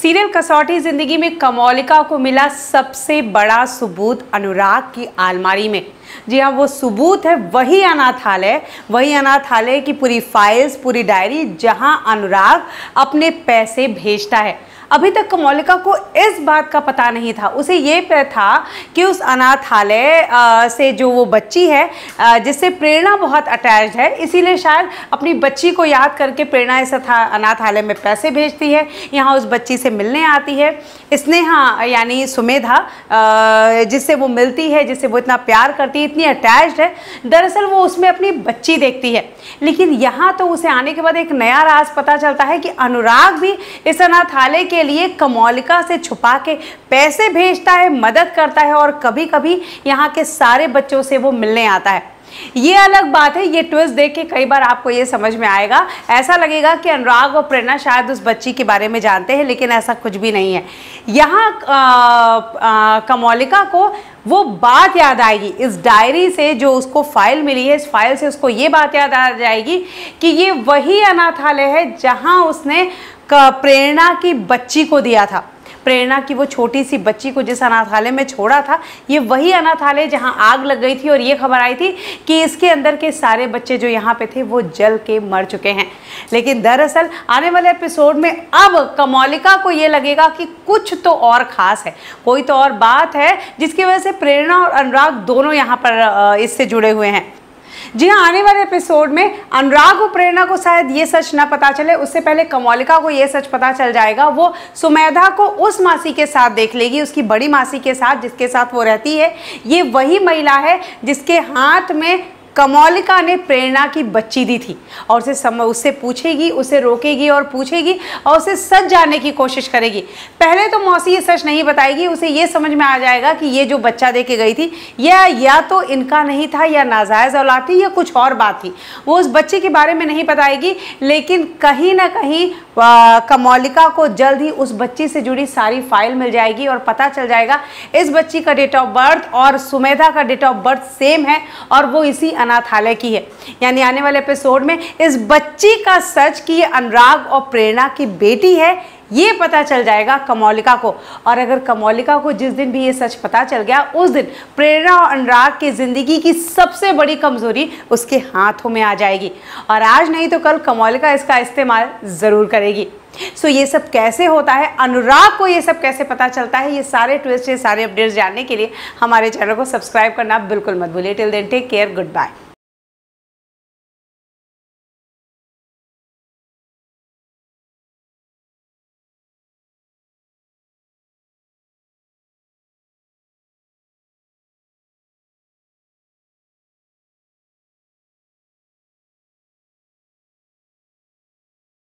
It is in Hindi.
सीरियल कसौटी जिंदगी में कमौलिका को मिला सबसे बड़ा सबूत अनुराग की अलमारी में। जी हाँ, वो सबूत है वही अनाथालय की पूरी फाइल्स, पूरी डायरी, जहां अनुराग अपने पैसे भेजता है। अभी तक कमौलिका को इस बात का पता नहीं था। उसे ये पता था कि उस अनाथालय से जो वो बच्ची है जिससे प्रेरणा बहुत अटैच्ड है, इसीलिए शायद अपनी बच्ची को याद करके प्रेरणा इस अनाथालय में पैसे भेजती है, यहाँ उस बच्ची से मिलने आती है। स्नेहा यानी सुमेधा जिससे वो मिलती है, जिससे वो इतना प्यार करती है, इतनी अटैच्ड है, दरअसल वो उसमें अपनी बच्ची देखती है। लेकिन यहाँ तो उसे आने के बाद एक नया राज पता चलता है कि अनुराग भी इस अनाथालय के लिए कमौलिका से छुपा के पैसे भेजता है, मदद करता है और कभी कभी यहाँ के सारे बच्चों से वो मिलने आता है। ये अलग बात है। ये ट्विस्ट देख के कई बार आपको ये समझ में आएगा, ऐसा लगेगा कि अनुराग और प्रेरणा शायद उस बच्ची के बारे में जानते हैं, लेकिन ऐसा कुछ भी नहीं है। यहाँ कमौलिका को वो बात याद आएगी इस डायरी से, जो उसको फाइल मिली है। इस फाइल से उसको ये बात याद आ जाएगी कि ये वही अनाथालय है जहाँ उसने प्रेरणा की बच्ची को दिया था। प्रेरणा की वो छोटी सी बच्ची को जिस अनाथालय में छोड़ा था, ये वही अनाथालय जहां आग लग गई थी और ये खबर आई थी कि इसके अंदर के सारे बच्चे जो यहाँ पे थे वो जल के मर चुके हैं। लेकिन दरअसल आने वाले एपिसोड में अब कमौलिका को ये लगेगा कि कुछ तो और खास है, कोई तो और बात है जिसकी वजह से प्रेरणा और अनुराग दोनों यहाँ पर इससे जुड़े हुए हैं। जी हाँ, आने वाले एपिसोड में अनुराग और प्रेरणा को शायद ये सच ना पता चले, उससे पहले कमौलिका को ये सच पता चल जाएगा। वो सुमेधा को उस मासी के साथ देख लेगी, उसकी बड़ी मासी के साथ, जिसके साथ वो रहती है। ये वही महिला है जिसके हाथ में कमौलिका ने प्रेरणा की बच्ची दी थी और उससे पूछेगी, उसे रोकेगी और पूछेगी और उसे सच जानने की कोशिश करेगी। पहले तो मौसी ये सच नहीं बताएगी, उसे ये समझ में आ जाएगा कि ये जो बच्चा दे के गई थी या तो इनका नहीं था, या नाजायज औलाद थी, या कुछ और बात थी। वो उस बच्चे के बारे में नहीं बताएगी, लेकिन कहीं ना कहीं कमौलिका को जल्द ही उस बच्ची से जुड़ी सारी फाइल मिल जाएगी और पता चल जाएगा इस बच्ची का डेट ऑफ बर्थ और सुमेधा का डेट ऑफ बर्थ सेम है और वो इसी अनाथालय की है। यानी आने वाले एपिसोड में इस बच्ची का सच कि ये अनुराग और प्रेरणा की बेटी है, ये पता चल जाएगा कमौलिका को। और अगर कमौलिका को जिस दिन भी ये सच पता चल गया, उस दिन प्रेरणा और अनुराग की जिंदगी की सबसे बड़ी कमजोरी उसके हाथों में आ जाएगी और आज नहीं तो कल कमौलिका इसका इस्तेमाल जरूर करेगी। सो ये सब कैसे होता है, अनुराग को ये सब कैसे पता चलता है, ये सारे ट्विस्ट, ये सारे अपडेट्स जानने के लिए हमारे चैनल को सब्सक्राइब करना बिल्कुल मत भूलिए। Till then take care, good bye.